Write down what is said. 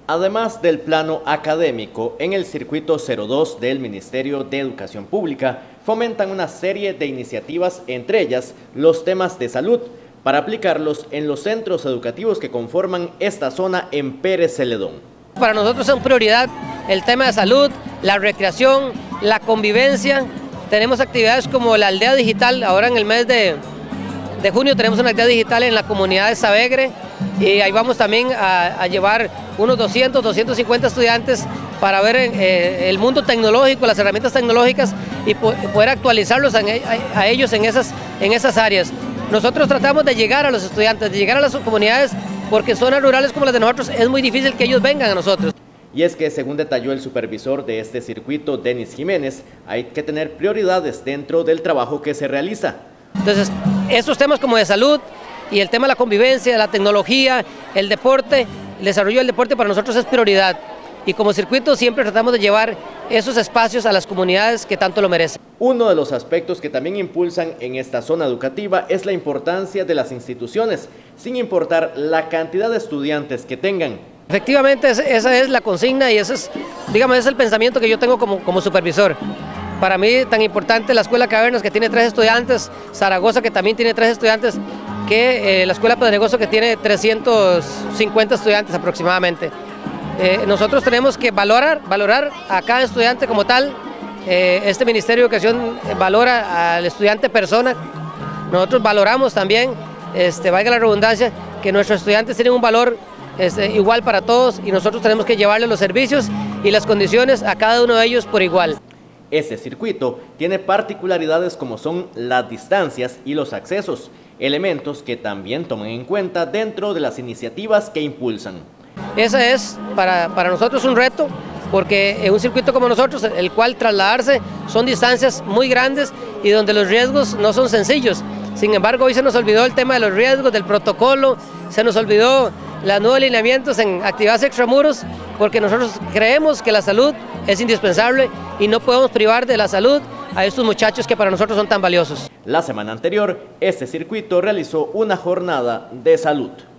Además del plano académico, en el circuito 02 del Ministerio de Educación Pública fomentan una serie de iniciativas, entre ellas los temas de salud, para aplicarlos en los centros educativos que conforman esta zona en Pérez Celedón. Para nosotros son prioridad el tema de salud, la recreación, la convivencia. Tenemos actividades como la aldea digital. Ahora en el mes de junio tenemos una aldea digital en la comunidad de Sabegre y ahí vamos también a llevar unos 200, 250 estudiantes para ver el mundo tecnológico, las herramientas tecnológicas y poder actualizarlos a ellos en esas áreas. Nosotros tratamos de llegar a los estudiantes, de llegar a las comunidades, porque en zonas rurales como las de nosotros es muy difícil que ellos vengan a nosotros. Y es que, según detalló el supervisor de este circuito, Denis Jiménez, hay que tener prioridades dentro del trabajo que se realiza. Entonces, estos temas como de salud y el tema de la convivencia, la tecnología, el deporte, el desarrollo del deporte para nosotros es prioridad. Y como circuito siempre tratamos de llevar esos espacios a las comunidades que tanto lo merecen. Uno de los aspectos que también impulsan en esta zona educativa es la importancia de las instituciones, sin importar la cantidad de estudiantes que tengan. Efectivamente, esa es la consigna y ese es, digamos, es el pensamiento que yo tengo como supervisor. Para mí tan importante la Escuela Cavernas, que tiene 3 estudiantes, Zaragoza, que también tiene 3 estudiantes, que la Escuela Pedregoso, que tiene 350 estudiantes aproximadamente. Nosotros tenemos que valorar a cada estudiante como tal. Este Ministerio de Educación valora al estudiante persona. Nosotros valoramos también, valga la redundancia, que nuestros estudiantes tienen un valor igual para todos y nosotros tenemos que llevarles los servicios y las condiciones a cada uno de ellos por igual. Este circuito tiene particularidades como son las distancias y los accesos, elementos que también toman en cuenta dentro de las iniciativas que impulsan. Ese es para nosotros un reto, porque en un circuito como nosotros, el cual trasladarse son distancias muy grandes y donde los riesgos no son sencillos. Sin embargo, hoy se nos olvidó el tema de los riesgos, del protocolo, se nos olvidó los nuevos lineamientos en actividades extramuros, porque nosotros creemos que la salud es indispensable y no podemos privar de la salud a estos muchachos que para nosotros son tan valiosos. La semana anterior, este circuito realizó una jornada de salud.